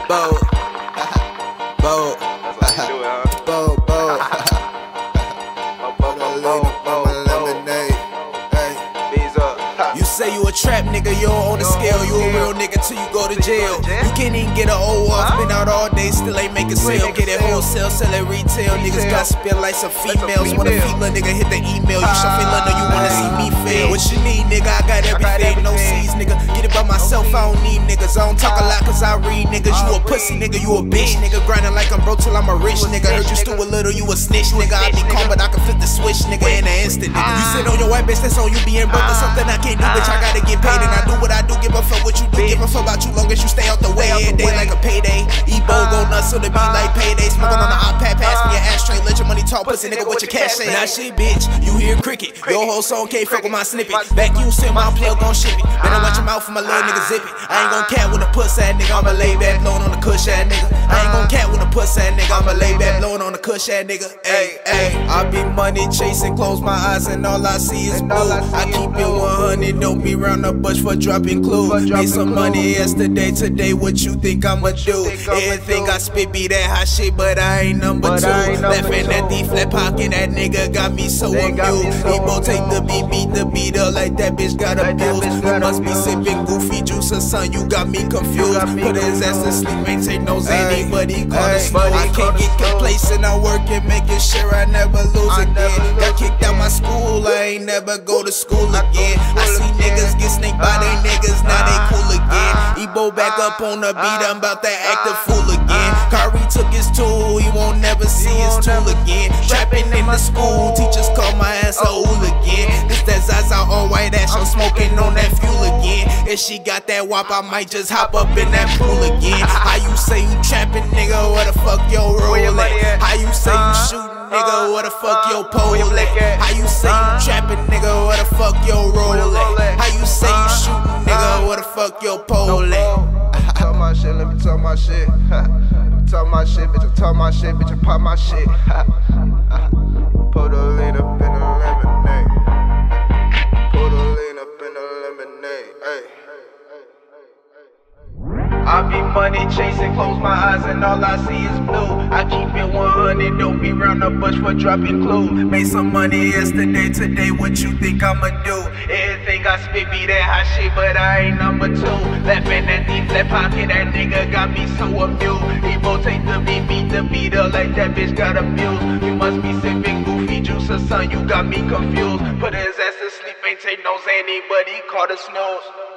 Boat. Boat. That's how you do it, huh? Boat. Boat. Lemonade. Bees up. You say you a trap nigga, you don't own the scale. You a real nigga till you go to jail. You can't even get an O off, been out all day, still ain't making sale. Get it wholesale, sell it retail. Niggas got spit like some females. Wanna feed a nigga, hit the email. You show feel know you wanna see me fail. What you need, nigga? I got everything, no C's, nigga. Get it by myself, I don't need niggas. I don't talk a lot cause I read niggas. You a pussy nigga, you a bitch nigga. Grinding like I'm broke till I'm a rich nigga. Heard you stew a little, you a snitch nigga. I be calm but I can flip the switch nigga in an instant nigga. You sit on your white bitch, that's on you being broke. That's something I can't do, bitch. I gotta get paid and I do what I do. Give a fuck what you do, give a fuck about you long as you stay out the way. Every day like a payday. Ebo go nuts so the beat like payday. Smoking on the iPad, pass me an ashtray. Let your money talk, pussy nigga, what your cash say? Nah shit, bitch, you hear cricket. Your whole song can't fuck with my snippet. Vacuum send my plug gon' ship it. Better watch your mouth for my little nigga zip it. I ain't gon' cat with a puss ass nigga. I'ma lay back blowin' on the cush ass nigga. I ain't gon' cat with a puss ass nigga. I'ma lay back blowin' on the cush ass nigga. Ay, ay. I be money chasing, close my eyes and all I see is blue. I keep it 100, don't be round the bush for dropping clues. Made some money yesterday, today what you think I'ma do? Everything I spit be that hot shit, but I ain't number two. Laughing at the flat pocket, that nigga got me so amused. Ebo take the beat, beat the beat up like that bitch got abused. You must be sipping goofy juice or son, you got me confused. Put his ass to sleep, ain't take no anybody call the snow. I can't get complacent, I'm working, making sure I never lose again. Got kicked out my school, I ain't never go to school again. I see niggas get snaked by they niggas, now they cool again. Ebo back up on the beat, I'm about to act a fool again. Kyrie took his tool, he won't never see his tool again. Trapping in the school, teachers call my ass a hooligan. This that Zaza all white ash, I'm smoking on that fuel again. If she got that wop, I might just hop up in that pool again. How you say you trapping, nigga, where the fuck your roll at? How you say you shooting, nigga, where the fuck your pole at? How you say you trapping, nigga, where the fuck your roll at? How you say you shooting, nigga, where the fuck your pole at? Talk my shit, let me talk my shit. Let me talk my shit, bitch. I talk my shit, bitch. I pop my shit. Put a lean up in the lemonade. Put a lean up in the lemonade. Ay. I be money chasing, close my eyes and all I see is blue. I keep it 100, don't be round the bush for dropping clues. Made some money yesterday, today what you think I'ma do? Everything I spit be that hot shit, but I ain't number two. Laughing at the flat pocket, that nigga got me so amused. Ebo take the beat, beat the beat up like that bitch got abused. You must be sipping goofy juice or son, you got me confused. Put his ass to sleep, ain't take no Xanny, but he caught a snooze.